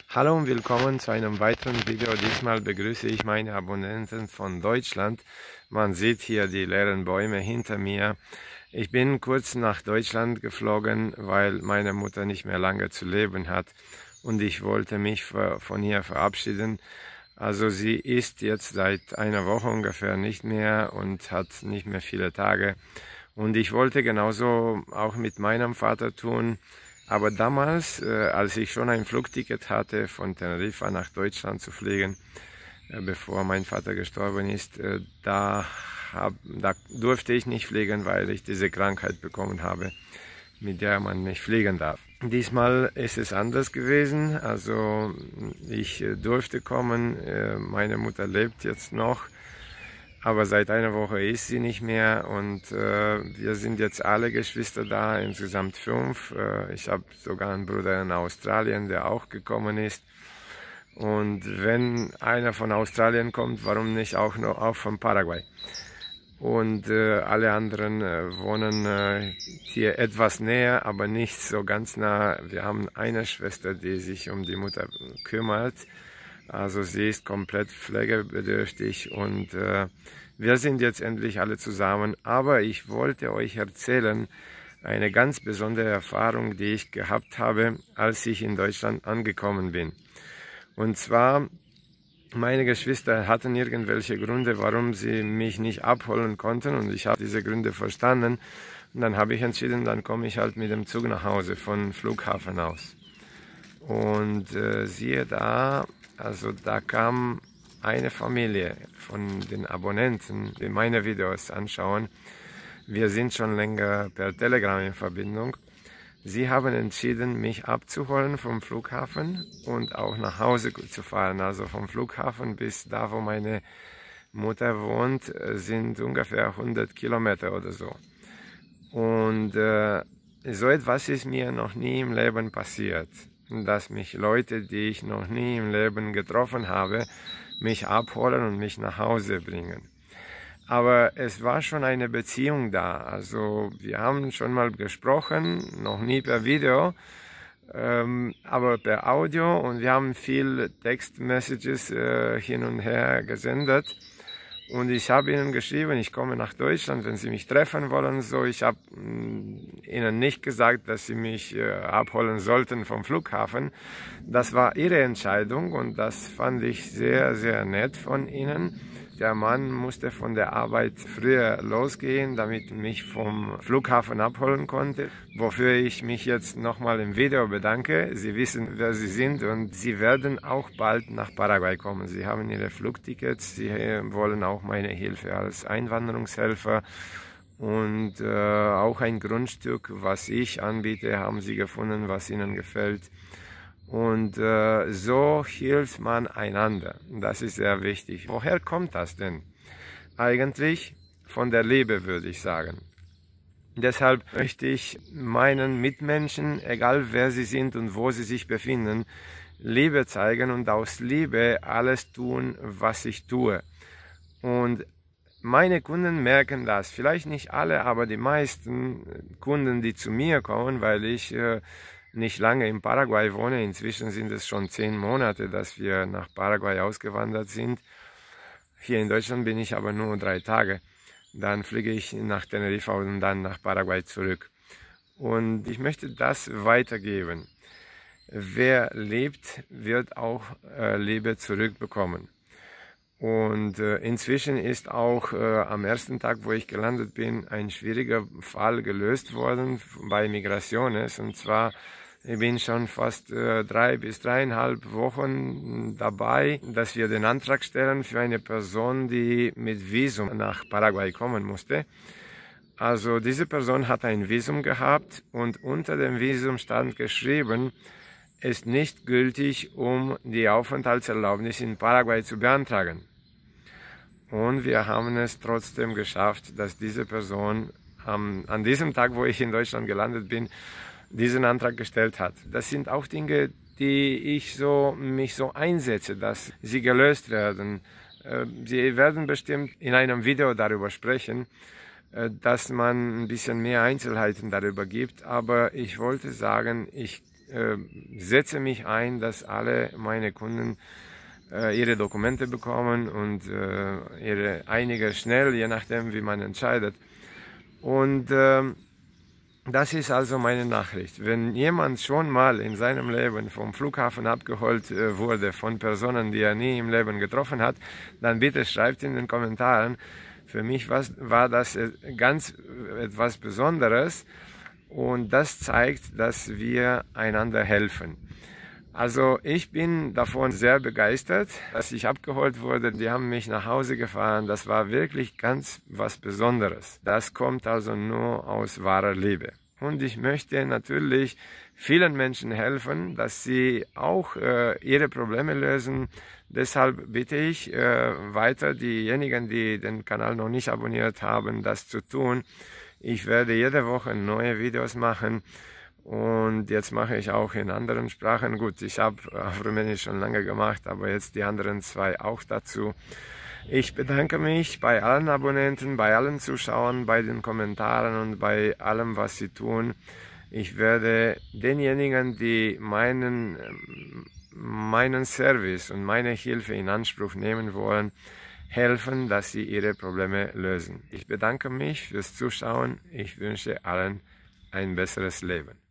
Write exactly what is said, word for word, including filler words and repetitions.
Hallo und willkommen zu einem weiteren Video. Diesmal begrüße ich meine Abonnenten von Deutschland. Man sieht hier die leeren Bäume hinter mir. Ich bin kurz nach Deutschland geflogen, weil meine Mutter nicht mehr lange zu leben hat und ich wollte mich von ihr verabschieden. Also sie ist jetzt seit einer Woche ungefähr nicht mehr und hat nicht mehr viele Tage. Und ich wollte genauso auch mit meinem Vater tun. Aber damals, äh, als ich schon ein Flugticket hatte, von Teneriffa nach Deutschland zu fliegen, äh, bevor mein Vater gestorben ist, äh, da, hab, da durfte ich nicht fliegen, weil ich diese Krankheit bekommen habe, mit der man nicht fliegen darf. Diesmal ist es anders gewesen. Also ich äh, durfte kommen, äh, meine Mutter lebt jetzt noch. Aber seit einer Woche ist sie nicht mehr und äh, wir sind jetzt alle Geschwister da, insgesamt fünf. Äh, ich habe sogar einen Bruder in Australien, der auch gekommen ist. Und wenn einer von Australien kommt, warum nicht auch noch auch von Paraguay? Und äh, alle anderen äh, wohnen äh, hier etwas näher, aber nicht so ganz nah. Wir haben eine Schwester, die sich um die Mutter kümmert. Also sie ist komplett pflegebedürftig und äh, wir sind jetzt endlich alle zusammen. Aber ich wollte euch erzählen, eine ganz besondere Erfahrung, die ich gehabt habe, als ich in Deutschland angekommen bin. Und zwar, meine Geschwister hatten irgendwelche Gründe, warum sie mich nicht abholen konnten und ich habe diese Gründe verstanden. Und dann habe ich entschieden, dann komme ich halt mit dem Zug nach Hause von Flughafen aus. Und äh, siehe da, also da kam eine Familie von den Abonnenten, die meine Videos anschauen. Wir sind schon länger per Telegram in Verbindung. Sie haben entschieden, mich abzuholen vom Flughafen und auch nach Hause zu fahren. Also vom Flughafen bis da, wo meine Mutter wohnt, sind ungefähr hundert Kilometer oder so. Und äh, so etwas ist mir noch nie im Leben passiert, dass mich Leute, die ich noch nie im Leben getroffen habe, mich abholen und mich nach Hause bringen. Aber es war schon eine Beziehung da. Also wir haben schon mal gesprochen, noch nie per Video, ähm, aber per Audio, und wir haben viel Textmessages äh, hin und her gesendet. Und ich habe ihnen geschrieben, ich komme nach Deutschland, wenn sie mich treffen wollen. So, ich habe ihnen nicht gesagt, dass sie mich äh, abholen sollten vom Flughafen. Das war ihre Entscheidung und das fand ich sehr, sehr nett von ihnen. Der Mann musste von der Arbeit früher losgehen, damit mich vom Flughafen abholen konnte, wofür ich mich jetzt nochmal im Video bedanke. Sie wissen, wer Sie sind und Sie werden auch bald nach Paraguay kommen. Sie haben Ihre Flugtickets, Sie wollen auch meine Hilfe als Einwanderungshelfer und äh, auch ein Grundstück, was ich anbiete, haben Sie gefunden, was Ihnen gefällt. Und äh, so hilft man einander. Das ist sehr wichtig. Woher kommt das denn? Eigentlich von der Liebe, würde ich sagen. Deshalb möchte ich meinen Mitmenschen, egal wer sie sind und wo sie sich befinden, Liebe zeigen und aus Liebe alles tun, was ich tue. Und meine Kunden merken das. Vielleicht nicht alle, aber die meisten Kunden, die zu mir kommen, weil ich äh, nicht lange in Paraguay wohne. Inzwischen sind es schon zehn Monate, dass wir nach Paraguay ausgewandert sind. Hier in Deutschland bin ich aber nur drei Tage. Dann fliege ich nach Teneriffa und dann nach Paraguay zurück. Und ich möchte das weitergeben. Wer lebt, wird auch äh, Liebe zurückbekommen. Und äh, inzwischen ist auch äh, am ersten Tag, wo ich gelandet bin, ein schwieriger Fall gelöst worden bei Migraciones. Und zwar, ich bin schon fast äh, drei bis dreieinhalb Wochen dabei, dass wir den Antrag stellen für eine Person, die mit Visum nach Paraguay kommen musste. Also diese Person hat ein Visum gehabt und unter dem Visum stand geschrieben, ist nicht gültig, um die Aufenthaltserlaubnis in Paraguay zu beantragen. Und wir haben es trotzdem geschafft, dass diese Person ähm, an diesem Tag, wo ich in Deutschland gelandet bin, diesen Antrag gestellt hat. Das sind auch Dinge, die ich so, mich so einsetze, dass sie gelöst werden. Äh, sie werden bestimmt in einem Video darüber sprechen, dass man ein bisschen mehr Einzelheiten darüber gibt, aber ich wollte sagen, ich äh, setze mich ein, dass alle meine Kunden äh, ihre Dokumente bekommen und äh, ihre einige schnell, je nachdem wie man entscheidet. Und äh, das ist also meine Nachricht. Wenn jemand schon mal in seinem Leben vom Flughafen abgeholt äh, wurde von Personen, die er nie im Leben getroffen hat, dann bitte schreibt in den Kommentaren. Für mich war, war das ganz etwas Besonderes und das zeigt, dass wir einander helfen. Also ich bin davon sehr begeistert, dass ich abgeholt wurde. Die haben mich nach Hause gefahren. Das war wirklich ganz was Besonderes. Das kommt also nur aus wahrer Liebe. Und ich möchte natürlich vielen Menschen helfen, dass sie auch äh, ihre Probleme lösen. Deshalb bitte ich äh, weiter diejenigen, die den Kanal noch nicht abonniert haben, das zu tun. Ich werde jede Woche neue Videos machen. Und jetzt mache ich auch in anderen Sprachen. Gut, ich habe auf Rumänisch schon lange gemacht, aber jetzt die anderen zwei auch dazu. Ich bedanke mich bei allen Abonnenten, bei allen Zuschauern, bei den Kommentaren und bei allem, was sie tun. Ich werde denjenigen, die meinen, meinen Service und meine Hilfe in Anspruch nehmen wollen, helfen, dass sie ihre Probleme lösen. Ich bedanke mich fürs Zuschauen. Ich wünsche allen ein besseres Leben.